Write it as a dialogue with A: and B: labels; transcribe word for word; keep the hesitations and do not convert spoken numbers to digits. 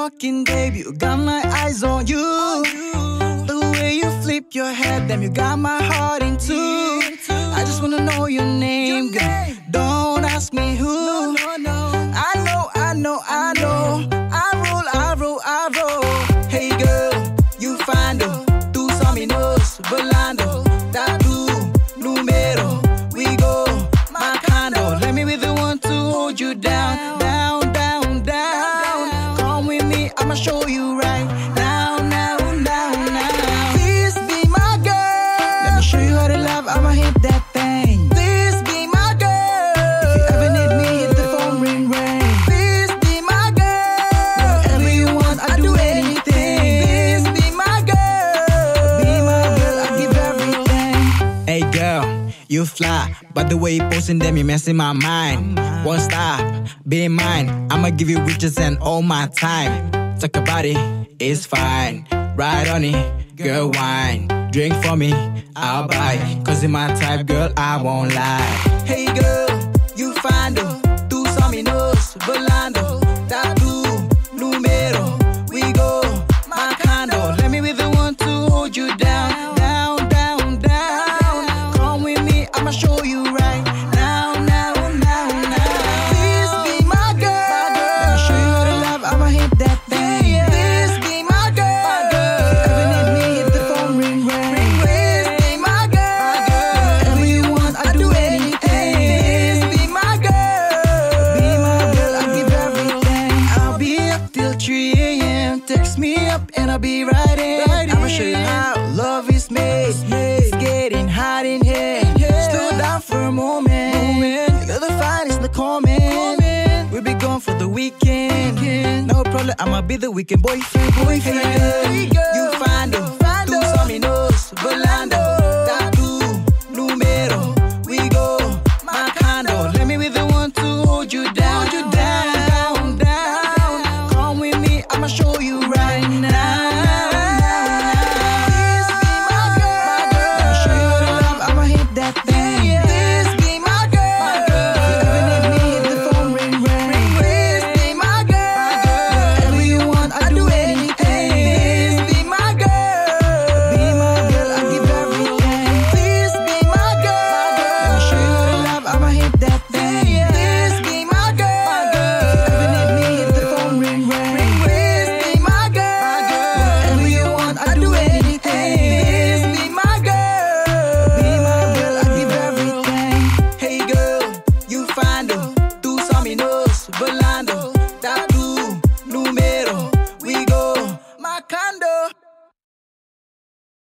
A: walking, baby, you got my eyes on you. The way you flip your head, damn, you got my heart in two. I just wanna know your name, girl. Don't ask me who. I know, I know, I know. I roll, I roll, I roll. Hey girl, you find them. Tú saminos, volando. Tatu, numero. We go, marcando. Let me be the one to hold you down, down, down, down. Come with me, I'ma show you right. Now, now, now, now. Please be my girl. Let me show you how to love, I'ma hit that thing. Please be my girl. If you ever need me, hit the phone, ring, ring. Please be my girl. Whatever you want, I'll do anything. Please be my girl. Be my girl, I give everything. Hey girl, you fly, but the way you posting them, you messing my mind. Won't stop, be mine. I'ma give you riches and all my time. Talk about it, it's fine. Ride on it, girl, wine. Drink for me, I'll buy. Cause in my type, girl, I won't lie. Hey girl, you find them. Tú saminos, volando. Tatu, numero. We go, marcando. Let me be the one to hold you down, down, down, down. Come with me, I'ma show you right. Now, now, now, now. Please be my girl. Let me show you how to love, I'ma hit that thing. Please be my girl. If you ever need me, hit the phone, ring, ring. Please be my girl. Whatever you want, I'll do anything. Please be my girl. Be my girl, I'll give everything. I'll be up till three A M Text me up and I'll be right in. I'ma show you how love is made. It's getting hot in here. Slow down for a moment. You're the finest in the comment. We'll be gone for the weekend. No problem, I'ma be the weekend boyfriend. Boyfriend, hey girl, you find them. Tú saminos, volando. Tatu, numero. We go, marcando. Let me be the one to hold you down, down, down, down. Come with me, I'ma show you right now. Please be my girl. Let me show you how to love, I'ma hit that thing. Please be my girl. If you ever need me, hit the phone, ring, ring. Please be my girl. Whatever you want, I'll do anything. Please be my girl. Be my girl, I'll give everything. Please be my girl. Let me show you how to love, I'ma hit that thing. Please be my girl. If you ever need me, hit the phone, ring, ring. Please be my girl. Whatever you want, I'll do anything. Please be my girl. Be my girl, I'll give everything. Hey girl, you find them. Tú saminos, volando.